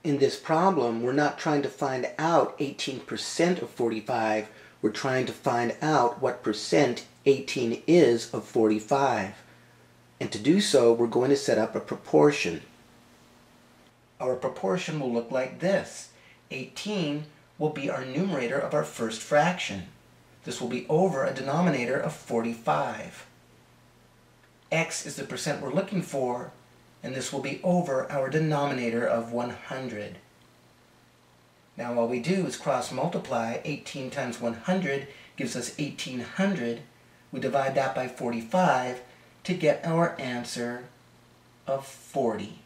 In this problem, we're not trying to find out 18% of 45. We're trying to find out what percent 18 is of 45. And to do so, we're going to set up a proportion. Our proportion will look like this. 18 will be our numerator of our first fraction. This will be over a denominator of 45. X is the percent we're looking for, and this will be over our denominator of 100. Now all we do is cross multiply. 18 times 100 gives us 1800. We divide that by 45 to get our answer of 40.